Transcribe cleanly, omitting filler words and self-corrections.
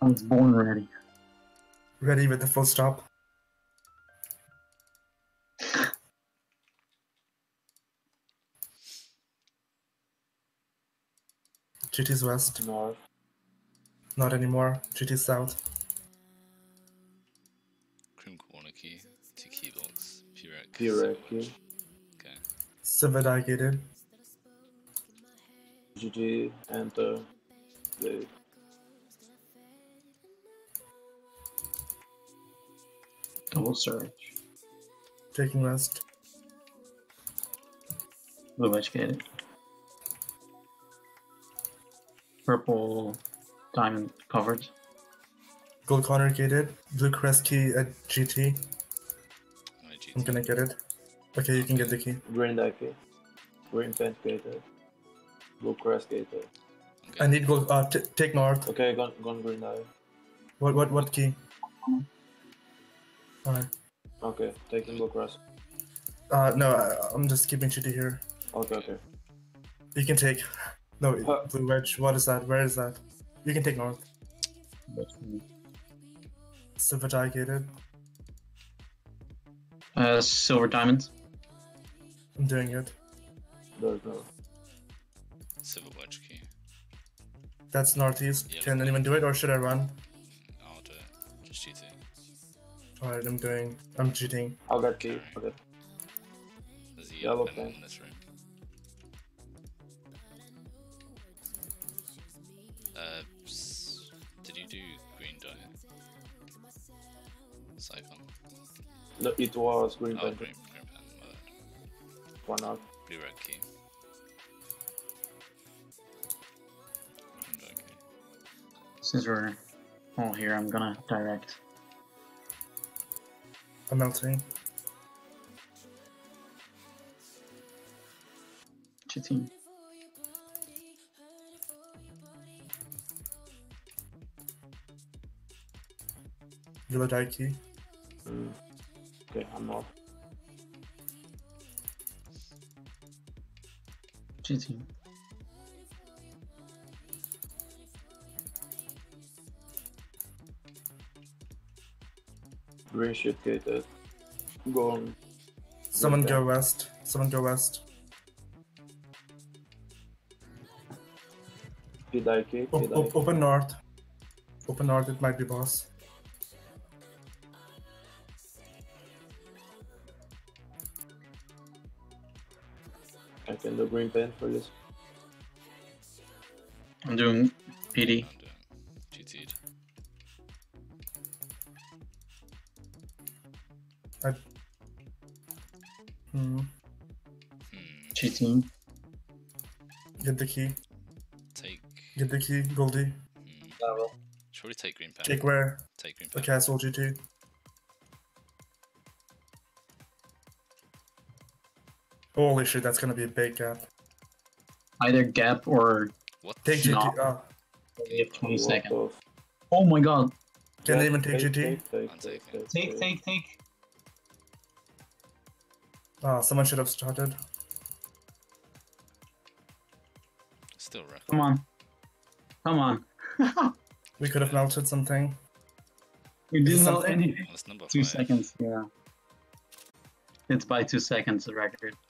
I was born ready. Ready with the full stop. GT's west. North. Not anymore. GT's south. Crim corner key, 2 key blocks, Purek. Purek key. Okay. Silver die gated. GG, enter. Blade. Double surge. Taking west. Blue edge gated. Purple diamond covered. Gold corner gated. Blue crest key at GT. My GT. I'm gonna get it. Okay, you can get the key. Green die key. Green pent gated. Blue crest gated. I need gold. Take north. Okay, gone green die. What key? Alright. Okay, taking blue crest. No, I'm just keeping GT here. Okay. You can take. No, Huh. blue wedge. What is that? Where is that? You can take north. Silver die gated. Silver diamond. I'm doing it. There's no. Silver wedge key. That's northeast. Yeah. Can anyone do it, or should I run? I'll do it. Just GT. Alright, I'm cheating. I'll get key. Okay. There's a Yellow yellow pen pen. in this room. Did you do green dye? Siphon. No, it was green Oh, pen. green pen. My bad. One out. Blue red key. Green dye key. Since we're all here, I'm gonna direct. I'm melting. GT. Yellow die key. Okay, I'm off. GT. Green ship gated. Gone. Someone Okay. go west. Someone go west. Key die key. Key die. Open north. Open north. It might be boss. I can do green pen for this. I'm doing PD. I'm doing GT'd. Hmm. GT. Get the key. Take. Get the key. Goldie. Should probably take green pen. Take where? Take green The pen. castle GT. Holy shit, that's gonna be a big gap. Either gap or What? Take GT. No. we have 20 What seconds. the Oh my god. Can they Yeah, even take GT? I'm taking. Take. Someone should have started. Still rough. Come on. Come on. We could have melted something. We Is didn't it know something? anything. That's number 5. 2 seconds, yeah. It's by 2 seconds, the record.